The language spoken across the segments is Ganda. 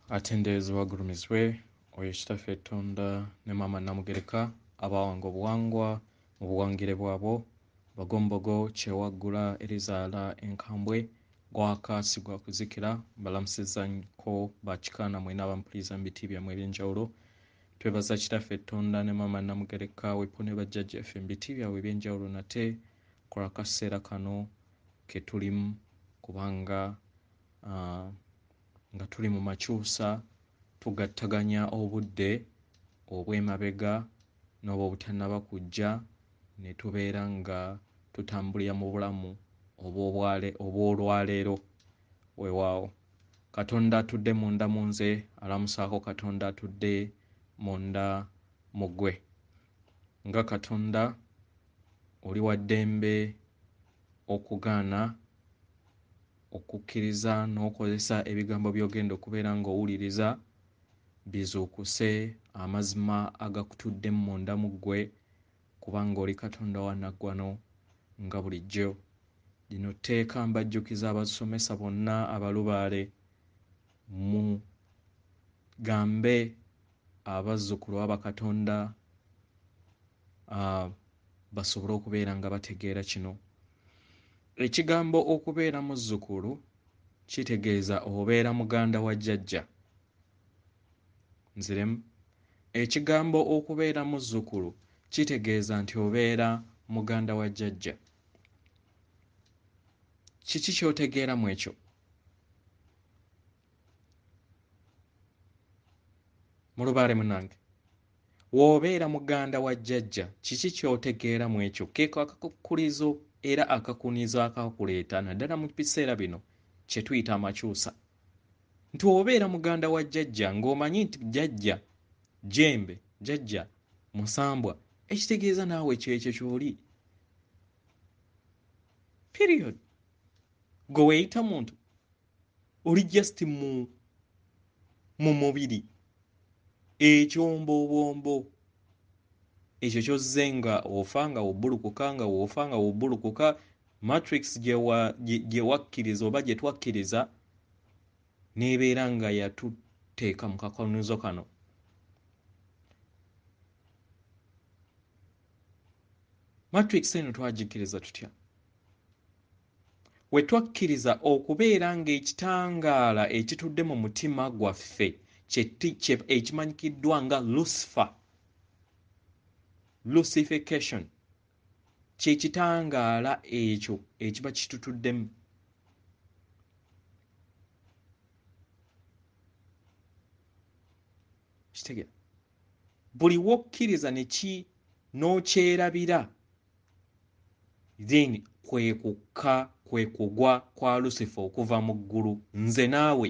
Atendeezebwa gulumizibwe oyo kitaffe Tonda ne maama Namugereka abawanga obuwangwa mu buwangire bwabo bagombogo kyewaggula erizaala enkambwe gwakaasi gwa kuzikira balamusizzaako bakikaana mwena abampuliriza mu biti byammwe eby'enjawulo twebaza kitaffe Tonda ne maama Namugereka wepo ne bajjajjaffe mu biti byabwe eby'enjawulo nate kola kaseera kano ke tulimu kubanga nga tuli mu makyusa tugattaganya obudde obw'emabega n'obwo obutannaba kujja ne tubeera nga tutambulira mu bulamu obw'olwaleero weewaawo Katonda atudde munda mu nze alamusaako Katonda atudde munda mu ggwe nga Katonda oli wa ddembe okugaana okukkiriza n'okozesa ebigambo by'ogenda okubeera ng'owuliriza bizuukuse amazima agakutudde munda mu ggwe kubanga oli Katonda wa naggwano nga bulijjo lino tteeka mbajjukiza abasomesa bonna abalubaale mu gambe abazzukulu abakatonda basobole okubeera nga bategeera kino ekigambo okubeera muzzukulu kitegeeza obeera muganda wa jjajja nziremu ekigambo okubeera muzzukulu kitegeeza nti obeera muganda wa jjajja kiki ky'otegeera mu ekyo mulubaale munange w'obeera muganda wa jjajja kiki ky'otegeera mu ekyo keeko akakukkulizo era akakunizo akakuleeta naddala mu biseera bino kye tuyita amakyusa nti obeera muganda wa jjajja ng'omanyi nti jjajja jjembe jjajja musambwa ekitegeeza naawe kyekyo ky'oli period gwe weeyita muntu oli just mu mubiri ekyombobombo ekyo kyozze nga ofa nga wobbulukuka nga woofa nga wobbulukuka matrix gye wakkiriza oba gye twakkiriza n'ebeera nga yatuteeka mu kakonizo kano matrix eno twagikkiriza tutya we twakkiriza okubeera ng'ekitangaala ekitudde mu mutima gwaffe ekimanyikiddwa nga lucification kyekitangaala ekyo ekiba kitutuddemu kitegera buli wokkiriza n'okyerabira then kwe kugwa kwa Lucifer okuva mu ggulu nze naawe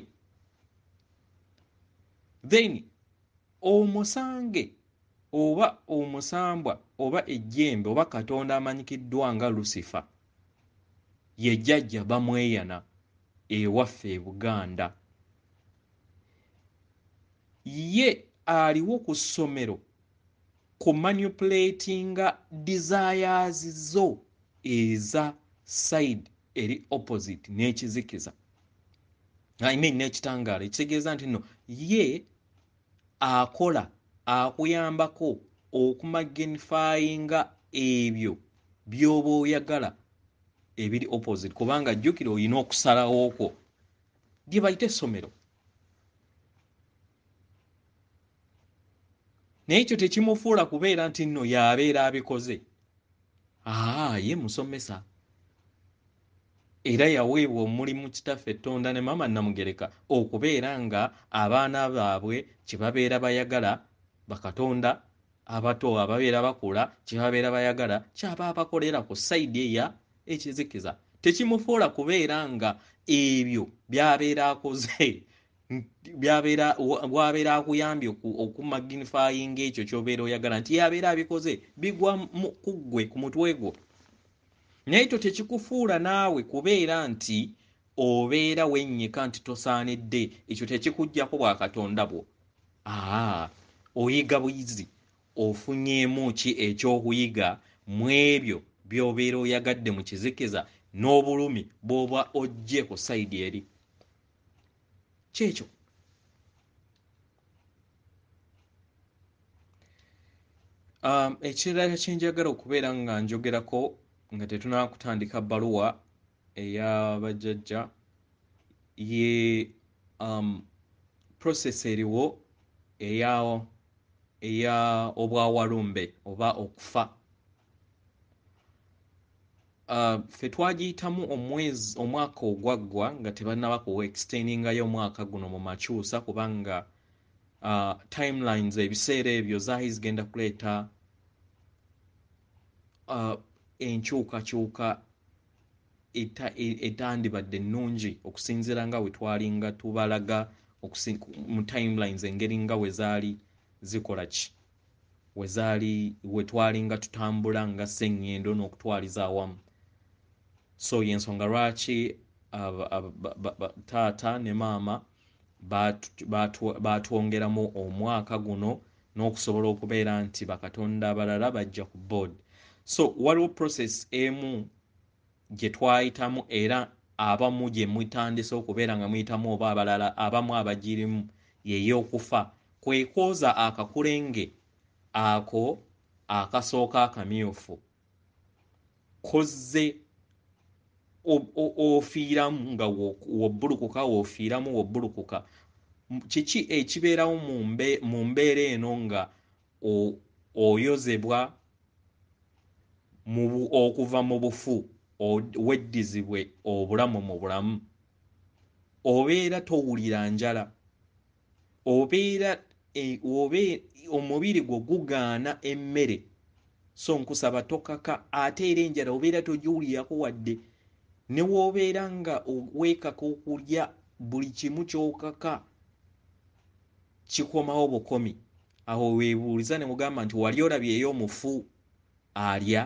then omusange oba omusambwa oba ejjembe oba Katonda amanyikiddwa nga Lucifer ye jjajja bamweyana ewaffe e Buganda ye aliwo ku ssomero ku manipulatinga desires zo eza side eri opposite n'ekizikiza n'ekitangaala ekitegeeza nti nno ye akola akuyambako okumagnifyinga ebyo by'oba oyagala ebiri opposite kubanga jjukira olina okusalawo okwo lye bayita essomero naye ekyo tekimufuula kubeera nti nno y'abeera abikoze ye musomesa era yaweebwa omulimu kitaffe Tonda ne maama Namugereka okubeera nga abaana baabwe kye babeera bayagala bakatonda abato ababeera bakula kye babeera bayagala kyaba abakolera ku sayidi eya ekizikiza tekimufuula kubeera nga ebyo by'abeera akoze bw'abeera akuyambye okumagnifyinga ekyo ky'obeera oyagala nti yabeera abikoze bigwa ku ggwe ku mutwe gwo naye ekyo tekikufuula naawe kubeera nti obeera wennyika nti tosaanidde ekyo tekikuggyako bwa Katonda bwo oyiga buyizi ofunyeemu ki ekyokuyiga mu ebyo by'obeera oyagadde mu kizikiza n'obulumi bw'oba ojje ku sayidi eri kyekyo Ekirala kye njagala okubeera nga njogerako nga tetunaba kutandika bbaluwa ey'abajjajja ye process eriwo eya obwawalumbe oba okufa. Ffe twagiyitamu omwaka ogwaggwa nga tebannaba kuwa extendingayo omwaka guno mu makyusa kubanga timelines ebiseera ebyo zaali zigenda kuleeta enkyukakyuka etandibadde ennungi okusinziira nga bwe twalinga tubalaga mu timelines engeri nga bwe zaali zikola ki we twalinga tutambula nga Sengendo n'okutwaliza awamu. So y'ensonga lwaki taata ne maama baatwongeramu omwaka guno n'okusobola okubeera nti bakatonda abalala bajja ku board. So waliwo process emu gye twayitamu era abamu gye mutandise okubeera nga muyitamu oba abalala abamu abagirimu y'ey'okufa, kwekwoza akakulenge ako akasooka akamyufu kozze ofiiramu nga wobbulukuka woofiiramu wobbulukuka. Kiki ekibeerawo mu mbeera eno nga oyozebwa okuva mu bufu weddizibwe obulamu mu bulamu? Obeera towulira njala, obeera omubiri gwo gugaana emmere, so nkusaba tokaka, ate era enjala obeera togiwulirako wadde. Ne woobeera nga weekaka okulya buli kimu kyokaka kikomawo bukomi, awo weebuuliza ne mugamba nti wali olabyeyo omufu alya?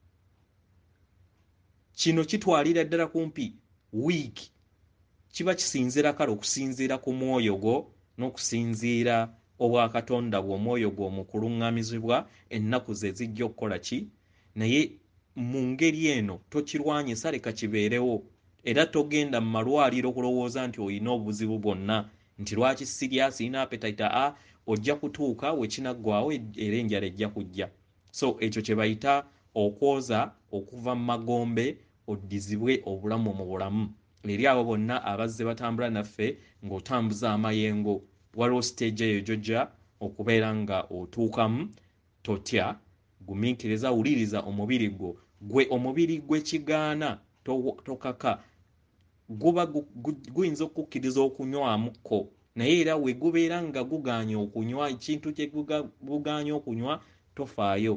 Kino kitwalira ddala kumpi wiiki. Kiba kisinziira kale okusinziira ku mwoyo gwo n'okusinziira obwakatonda bwe omwoyo gwo mu kuluŋŋamizibwa ennaku ze zijja okukola ki. Naye mu ngeri eno tokirwanyisa, leka kibeerewo, era togenda mu malwaliro kulowooza nti olina obuzibu bwonna nti lwaki sirya, sirina appetite. Ojja kutuuka we kinaggwaawo era enjala ejja kujja. So ekyo kye bayita okwoza okuva mu magombe oddizibwe obulamu mu bulamu. Eri abo bonna abazze batambula naffe ng'otambuza amayengo, waliwo stage eyo gy'ojja okubeera nga otuukamu. Totya, gumiikiriza, wuliriza omubiri gwo. Gwe omubiri gwe kigaana tokaka, guba guyinza okukkiriza okunywamuko, naye era we gubeera nga gugaanye okunywa ekintu kye gugaanye okunywa, tofaayo.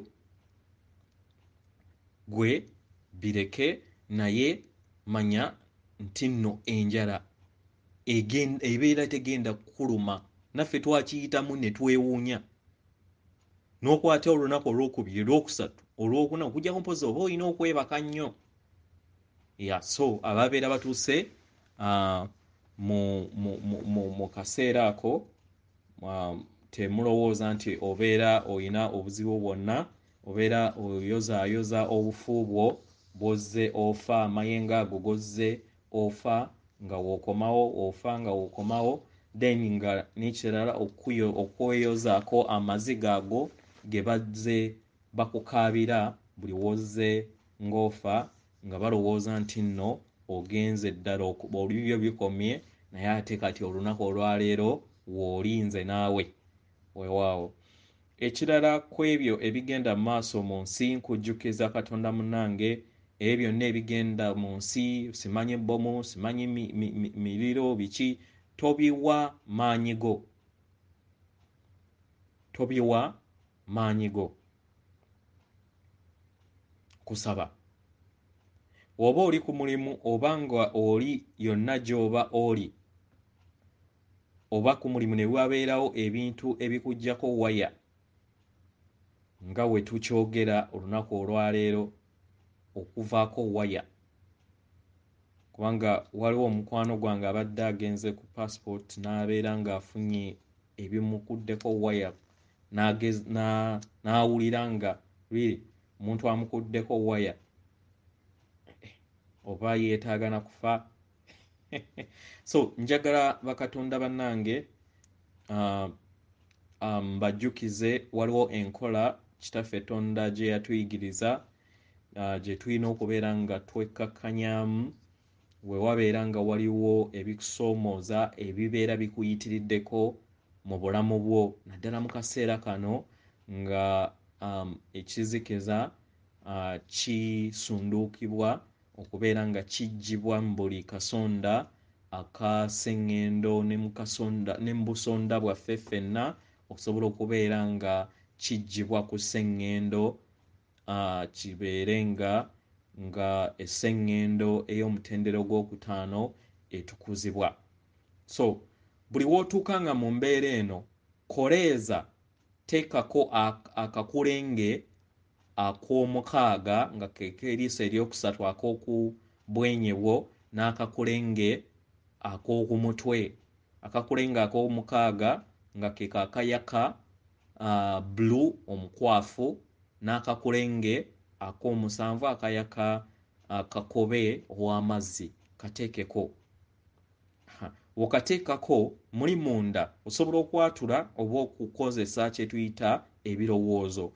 Gwe bireke, naye manya nti nno enjala ebeera tegenda kukuluma. Naffe twakiyitamu ne twewuunya, n'okwata olunaku olwokubiri, olwokusatu, olwokuna okujjako mpozi oba olina okwebaka nnyo. So ababeera batuuse mu kaseera ako temulowooza nti obeera olina obuzibu bwonna, obeera oyozaayoza obufu bwo bwozze ofa, amayengo ago gozze ofa nga wookomawo, ofa nga wookomawo, then nga n'ekirala okweyozaako amaziga ago ge bazze bakukaabira buli wozze ng'ofa, nga balowooza nti nno ogenze ddala olibyo bikomye, naye ate kati olunaku olwaleero w'olinze naawe weewaawo. Ekirala ku ebyo ebigenda mu maaso mu nsi, nkujjukiza Katonda munnange, ebyo byonna ebigenda mu nsi, simanyi bbomu, simanyi miriro biki, tobiwa maanyi go, tobiwa maanyi go. Kusaba oba oli ku mulimu oba nga oli yonna gy'oba oli, oba ku mulimu ne wabeerawo ebintu ebikuggyako waya nga we tukyogera olunaku olwaleero, okuvaako waya. Kubanga waliwo omukwano gwange abadde agenze ku passport n'abeera ng'afunye ebimukuddeko waya, n'awulira nga really omuntu amukuddeko waya oba yeetaaga na kufa. So njagala bakatonda bannange bajjukize waliwo enkola kitaffe Tonda gye yatuyigiriza gye tulina okubeera nga twekkakanyamu we wabeera nga waliwo ebikusoomooza ebibeera bikuyitiriddeko mu bulamu bwo naddala mu kaseera kano nga ekizikiza kisunduukibwa okubeera nga kijjibwa mu buli kasonda aka Sengendo ne mu busonda bwaffe ffenna okusobola okubeera nga kijjibwa ku Sengendo kibeere nga essengendo ey'omutendera ogwokutaano etukuzibwa. So buli wootuuka nga mu mbeera eno koleeza teekako akakulenge ak'omukaaga nga kekeriiso eryokusatu ak'okubwenyebwo n'akakulenge ak'okumutwe. Akakulenge ak'omukaaga nga ke kakayaka blue omukwafu n'akakulenge ak'omusanvu akayaka kakobe ow'amazzi kateekeko. Wokateekako muli munda osobola okwatula oba okukozesa kye tuyita ebirowoozo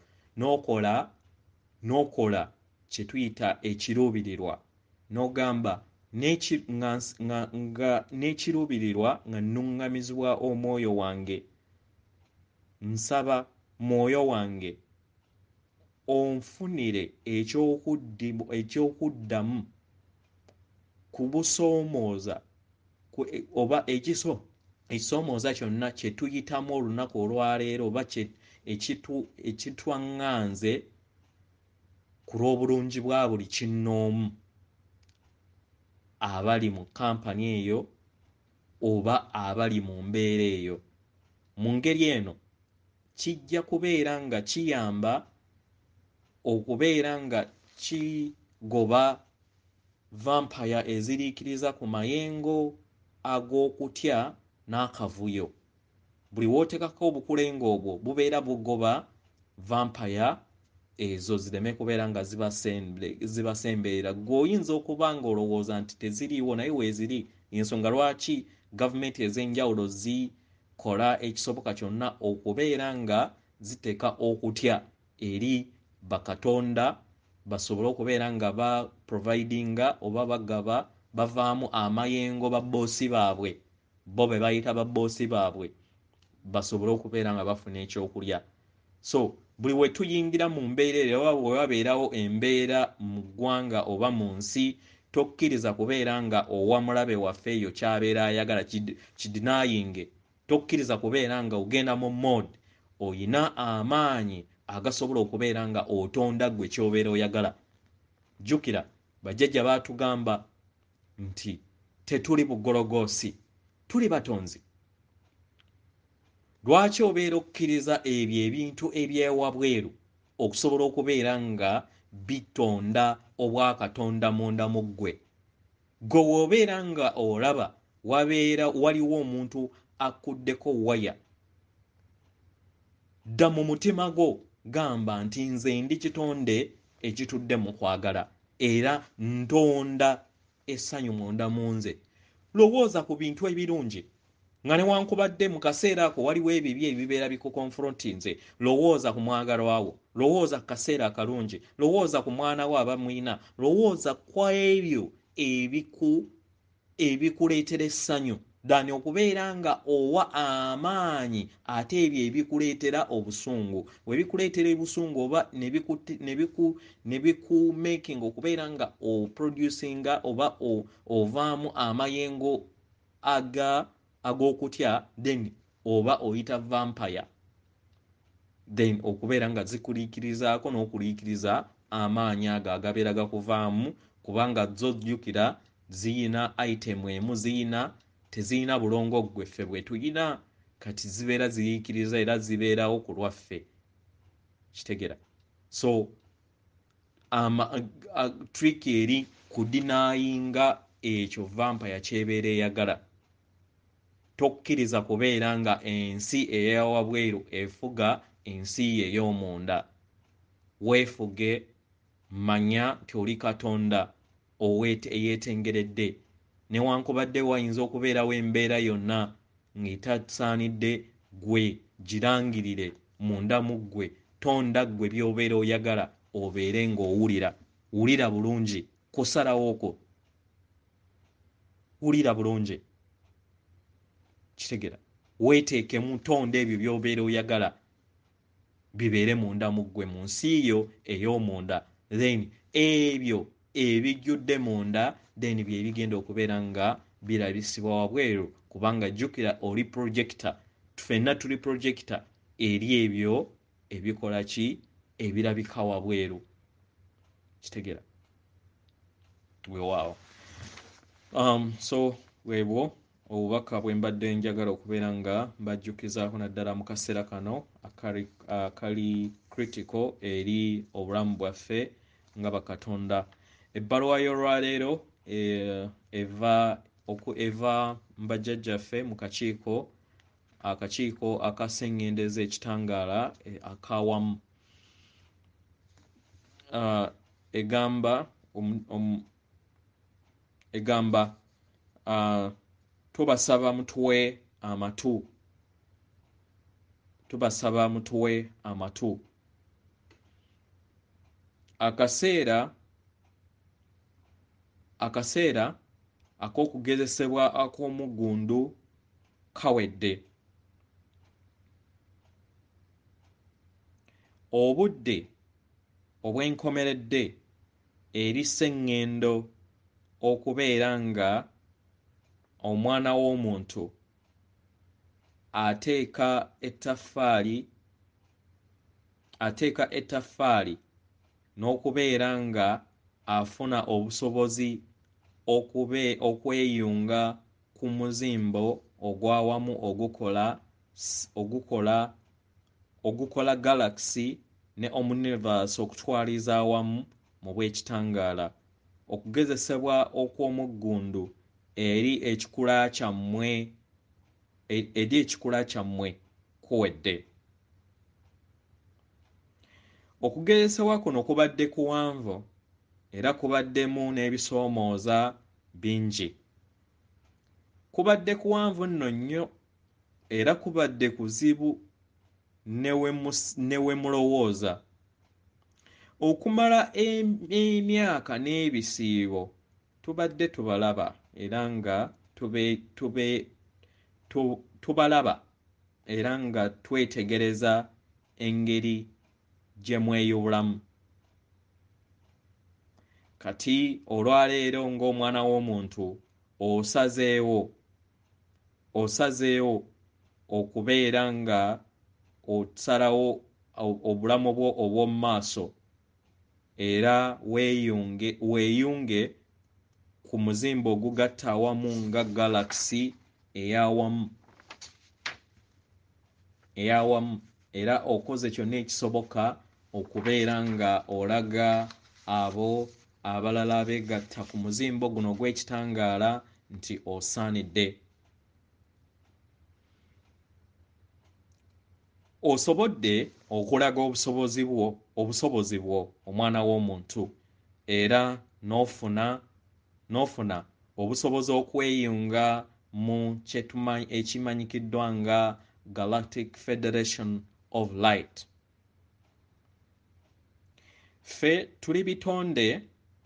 n'okola kye tuyita ekiruubirirwa n'ogamba n'ekiruubirirwa nga nnuŋŋamizibwa omwoyo wange nsaba mwoyo wange onfunire ekyokuddamu ku busoomooza oba ekisoomooza kyonna kye tuyitamu olunaku olwaleero oba ekitwaŋŋanze ku lw'obulungi bwa buli kinnoomu abali mu kampani eyo oba abali mu mbeera eyo. Mu ngeri eno kijja kubeera nga kiyamba okubeera nga kigoba vampire eziriikiriza ku mayengo ag'okutya n'akavuyo. Buli wootekako obukulengo obwo bubeera bugoba vampire ezo zireme kubeera nga zibasemberera. Gwe oyinza okuba ng'olowooza nti teziriiwo naye weeziri. Ensonga lwaki gavumenti ez'enjawulo zikola ekisoboka kyonna okubeera nga ziteeka okutya eri bakatonda basobole okubeera nga baprovidinga oba bagaba bavaamu amayengo babboosi baabwe bo be bayita babboosi baabwe basobole okubeera nga bafuna ekyokulya. So buli we tuyingira mu mbeera eyo oba bwe wabeerawo embeera mu ggwanga oba mu nsi tokkiriza kubeera nga owa mulabe waffe eyo ky'abeera ayagala kidinayinge. Tokkiriza kubeera nga ogenda mu mode oyina amaanyi agasobola okubeera nga otonda gwe ky'obeera oyagala. Jjukira bajjajja baatugamba nti tetuli bugologoosi tuli batonzi. Lwaki obeera okkiriza ebyo ebintu ebyewabweru okusobola okubeera nga bitonda obwakatonda munda mu ggwe? Gwe w'obeera nga olaba waliwo omuntu akuddeko waya, dda mu mutima gwo gamba nti nze ndi kitonde ekitudde mu kwagala era ntonda essanyu munda mu nze. Lowooza ku bintu ebirungi nga newankubadde mu kaseera ako waliwo ebibi ebibeera bikukonfrontinze. Lowooza ku mwagalwa wo, lowooza ku kaseera akalungi, lowooza ku mwana wo abamwina, lowooza ku ebyo ebikuleetera essanyu ddani okubeera nga owa amaanyi ate ebyo ebikuleetera obusungu. We bikuleetera obusungu oba ne bikumakinga okubeera nga oproducinga oba ovaamu amayengo ag'okutya, then oba oyita vampire, then okubeera nga zikuliikirizaako n'okuliikiriza amaanyi ago agabeera gakuvaamu kubanga zo jjukira ziyina item emu teziyina bulongo gweffe bwe tuyina kati zibeera ziriikiriza era zibeerawo ku lwaffe. Kitegera? So trick eri kudinayinga ekyo vampire ky'ebeera eyagala. Tokkiriza kubeera nga ensi eyawabweru efuga ensi ye ey'omunda. Weefuge, manya nti oli katonda eyeetengeredde. Newankubadde wayinza okubeerawo embeera yonna ng'etasaanidde gwe girangirire munda mu ggwe tonda gwe byobeera oyagala obeere ng'owulira. Wulira bulungi kusalawo okwo, wulira bulungi kitegera. Weeteekemu tonda ebyo byobeera oyagala bibeere munda mu ggwe mu nsi yo ey'omunda, then ebyo ebijjudde munda then bye bigenda okubeera nga birabisibwa wabweru, kubanga jjukira oli projector, ffenna tuli projector eri ebyo ebikola ki ebirabika wabweru kitegera weewaawo. So weebwo obubaka bwe mbadde njagala okubeera nga mbajjukizaako naddala mu kaseera kano akali critical eri obulamu bwaffe nga bakatonda. Ebbaluwa y'olwaleero eva mbajjajjaffe mu akakiiko akasengendeza ekitangaala akawamu. Egamba tubasaba mutuwe amatu. Akaseera ak'okugezesebwa ak'omuggundu kawedde. Obudde obwenkomeredde eri Sengendo okubeera nga omwana w'omuntu ateeka ettaffaali n'okubeera nga afuna obusobozi okweyunga ku muzimbo ogw'awamu ogukola galaxy ne omuniverse okutwaliza awamu mu bw'ekitangaala. Okugezesebwa okw'omuggundu eri ekikula kyammwe kuwedde. Okugezesebwa kuno kubadde kuwanvu era kubaddemu n'ebisoomooza bingi. Kubadde kuwanvu nno nnyo era kubadde kuzibu ne we mulowooza. Okumala emyaka n'ebisiibo tubadde tubalaba era nga tubalaba era nga twetegereza engeri gye mweyubulamu. Kati olwaleero ng'omwana w'omuntu osazeewo okubeera nga osalawo obulamu bwo obw'omu maaso era weeyunge ku muzimbo ogugatta awamu nga galaxy ey'awamu era okoze kyonna ekisoboka okubeera nga olaga abo abalala abeegatta ku muzimbo guno gw'ekitangaala nti osaanidde. Osobodde okulaga obusobozi bwo omwana w'omuntu era n'ofuna obusobozi okweyunga mu ekimanyikiddwa nga Galactic Federation of Light. Ffe tuli bitonde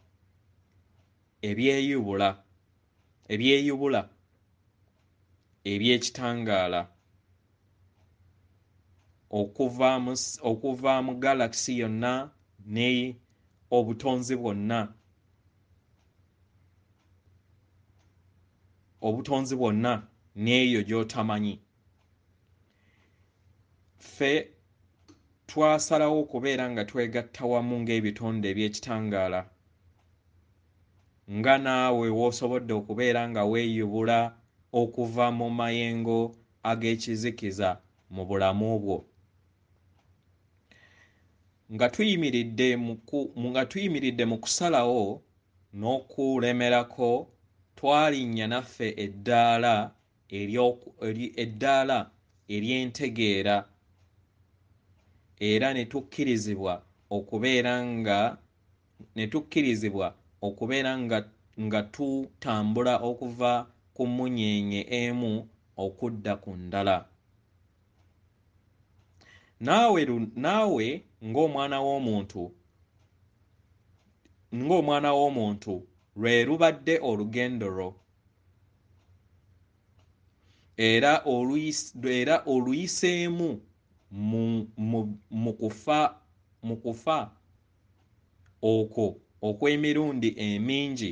ebyeyubula eby'ekitangaala okuva mu galaxy yonna ne obutonzi bwonna n'eyo gy'otamanyi. Ffe twasalawo okubeera nga twegatta wamu ng'ebitonde eby'ekitangaala nga naawe w'osobodde okubeera nga weeyubula okuva mu mayengo ag'ekizikiza mu bulamu bwo. Nga tuyimiridde mu kusalawo n'okulemerako, twalinnya naffe eddaala ery'entegeera era ne tukkirizibwa okubeera nga tutambula okuva ku mmunyeenye emu okudda ku ndala. naawe ng'omwana w'omuntu lwe lubadde olugendo lwo era oluyiseemu mu kufa okwo okw'emirundi emingi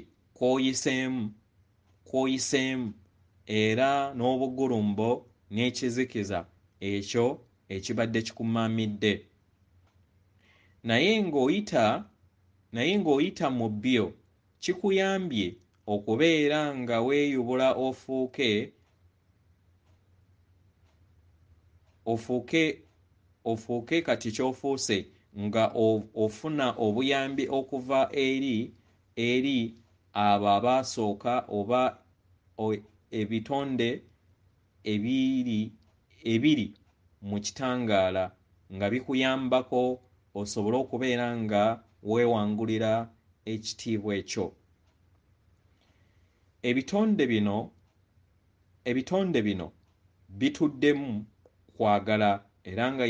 kw'oyiseemu era n'obugulumbo n'ekizikiza ekyo ekibadde kikumaamidde naye ng'oyita mu byo kikuyambye okubeera nga weeyubula ofuuke kati ky'ofuuse nga ofuna obuyambi okuva eri abo abaasooka oba ebitonde ebiri mu kitangaala nga bikuyambako osobole okubeera nga weewangulira ekitiibwa ekyo. Ebitonde bino bituddemu kwagala era nga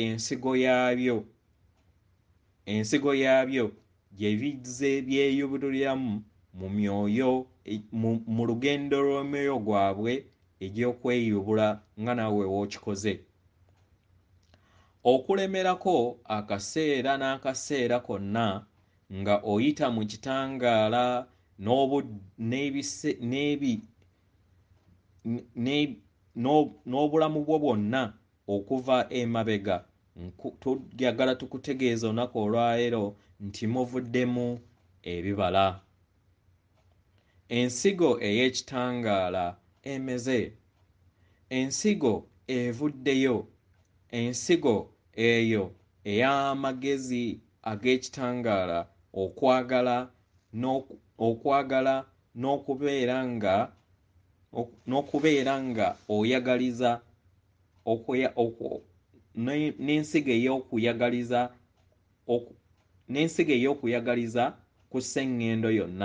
ensigo yaabyo gye bizze byeyubuliramu mu myoyo mu lugendo lw'emyoyo gwabwe egy'okweyubula nga naawe wookikoze. Okulemerako akaseera n'akaseera konna nga oyita mu kitangaala n'obulamu bwo bwonna okuva emabega, tuyagala tukutegeeza olunaku olwaleero nti muvuddemu ebibala. Ensigo ey'ekitangaala emeze, ensigo evuddeyo, ensigo eyo ey'amagezi ag'ekitangaala, okwagala n'okubeera nga oyagaliza n'ensigo ey'okuyagaliza ku Sengendo yonna.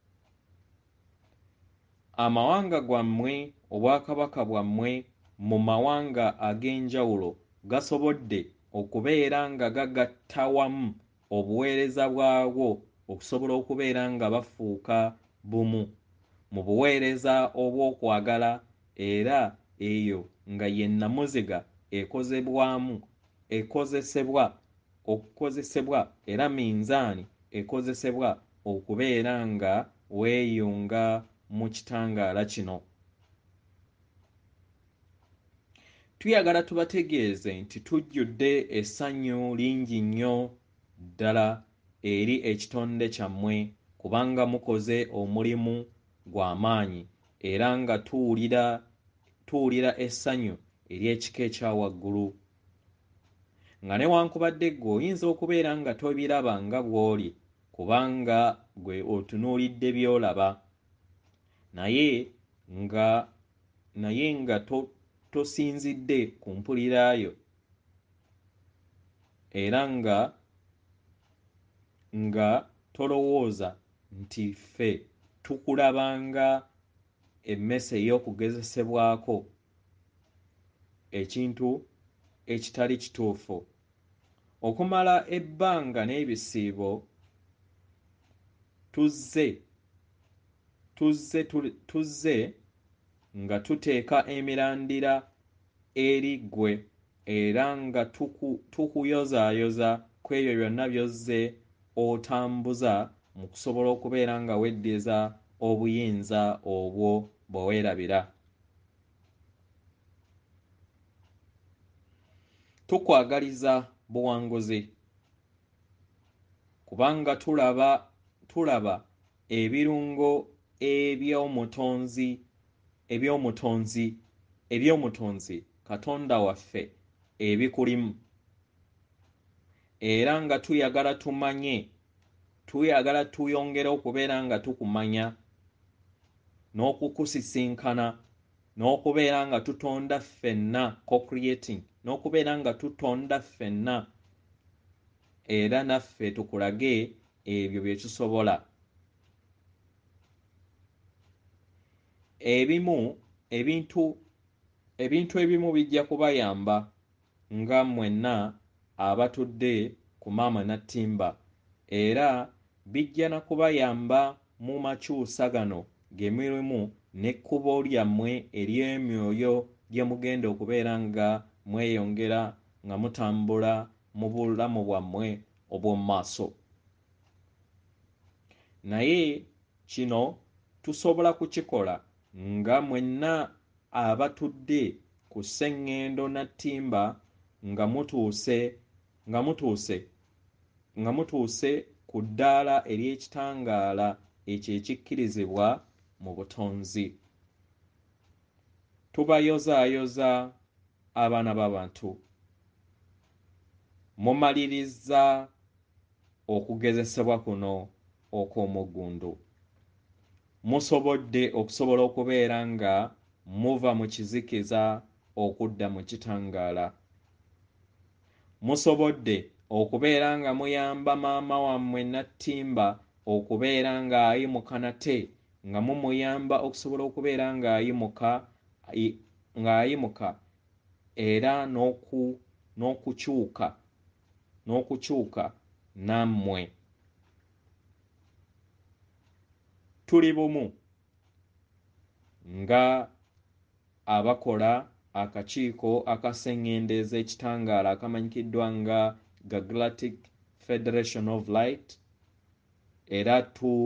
Amawanga gammwe, obwakabaka bwammwe mu mawanga ag'enjawulo gasobodde okubeera nga gagatta wamu obuweereza bwabwo okusobola okubeera nga bafuuka bumu mu buweereza obw'okwagala, era eyo nga ye nnamuziga okukozesebwa era minzaani ekozesebwa okubeera nga weeyunga mu kitangaala kino. Tuyagala tubategeeze nti tujjudde essanyu lingi nnyo ddala eri ekitonde kyammwe kubanga mukoze omulimu gw'amaanyi era nga tuwulira essanyu ery'ekika ekya waggulu, nga newankubadde ggwe oyinza okubeera nga tobiraba nga bw'oli kubanga gwe otunuulidde by'olaba, naye nga tosinzidde ku mpuliraayo era nga tolowooza nti ffe tukulabanga emmese ey'okugezesebwako ekintu ekitali kituufu. Okumala ebbanga n'ebisiibo tuzze nga tuteeka emirandira eri ggwe era nga tukuyozaayoza ku ebyo byonna by'ozze otambuza mu kusobola okubeera nga weddeza obuyinza obwo bwe weerabira. Tukwagaliza buwanguzi kubanga tulaba ebirungo eby'omutonzi Katonda waffe ebikulimu, era nga tuyagala tuyongere okubeera nga tukumanya n'okukusisinkana n'okubeera nga tutonda ffenna co-creating, n'okubeera nga tutonda ffenna era naffe tukulage ebyo bye tusobola. Ebintu ebimu bijja kubayamba nga mwenna abatudde ku maama Nattimba era bijja na kubayamba mu makyusa gano g'emirimu n'ekkubo lyammwe ery'emyoyo gye mugenda okubeera nga mweyongera nga mutambula mu bulamu bwammwe obw'omu maaso. Naye kino tusobola kukikola nga mwenna abatudde ku Sengendo Nattimba nga mutuuse ku ddaala ery'ekitangaala ekyo ekikkirizibwa mu butonzi. Tubayozaayoza abaana b'abantu. Mumalirizza okugezesebwa kuno okw'omuggundu. Musobodde okusobola okubeera nga muva mu kizikiza okudda mu kitangaala. Musobodde okubeera nga muyamba maama wammwe Nattimba okubeera ng'ayimuka nate nga mumuyamba okusobola okubeera ng'ayimuka era n'okukyuka nammwe. Tuli bumu nga abakola akakiiko aka Sengendo ez'ekitangaala akamanyikiddwa nga Galactic Federation of Light era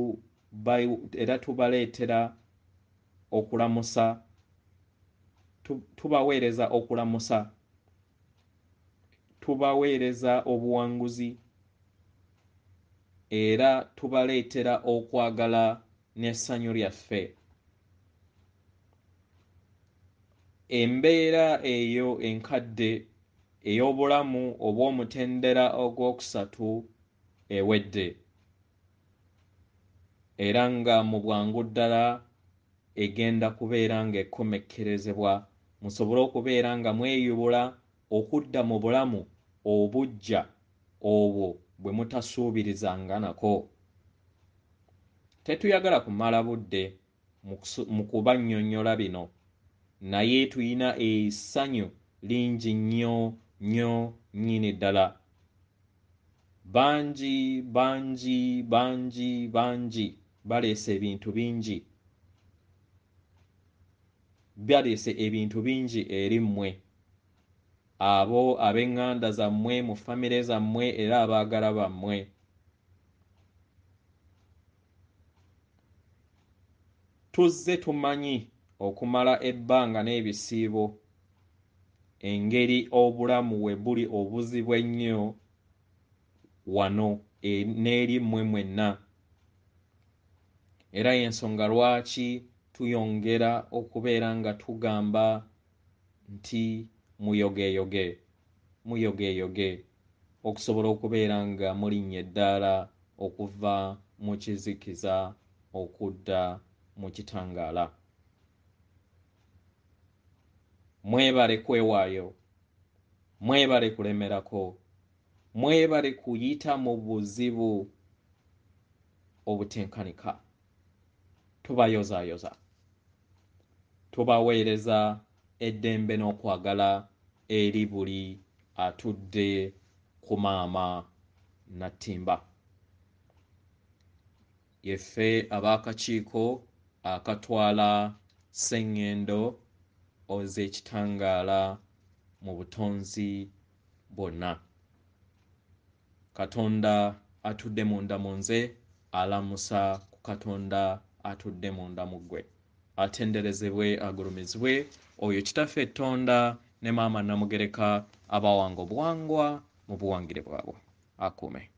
tubaleetera okulamusa, tubaweereza okulamusa, tubaweereza obuwanguzi era tubaleetera okwagala n'essanyu lyaffe. Embeera eyo enkadde ey'obulamu obw'omutendera ogwokusatu ewedde era nga mu bwangu ddala egenda kubeera ng'ekomekkerezebwa musobole okubeera nga mweyubula okudda mu bulamu obuggya obwo bwe mutasuubirizanga nako. Tetuyagala kumala budde mu kubannyonnyola bino, naye tuyina essanyu lingi nnyo nnyini ddala. Bangi baleese ebintu bingi eri mmwe, abo ab'eŋŋanda zammwe mu famire zammwe era abaagala bammwe. Tuzze tumanyi okumala ebbanga n'ebisiibo engeri obulamu we buli obuzibu ennyo wano n'eri mmwe mwenna, era y'ensonga lwaki tuyongera okubeera nga tugamba nti muyogeeyoge okusobola okubeera nga mulinnya eddaala okuva mu kizikiza okudda mu kitangaala. Mwebale kwewaayo, mwebale kulemerako, mwebale kuyita mu buzibu obutenkanika. Tubayozaayoza, tubaweereza eddembe n'okwagala eri buli atudde ku maama Nattimba. Yeffe ab'akakiiko akatwala Sengendo ez'ekitangaala mu butonzi bwonna. Katonda atudde munda mu nze alamusa ku Katonda atudde munda mu ggwe. Atenderezebwe agulumizibwe oyo Kitaffe Ettonda ne Maama Namugereka abawanga obuwangwa mu buwangire bwabwe. Akuume.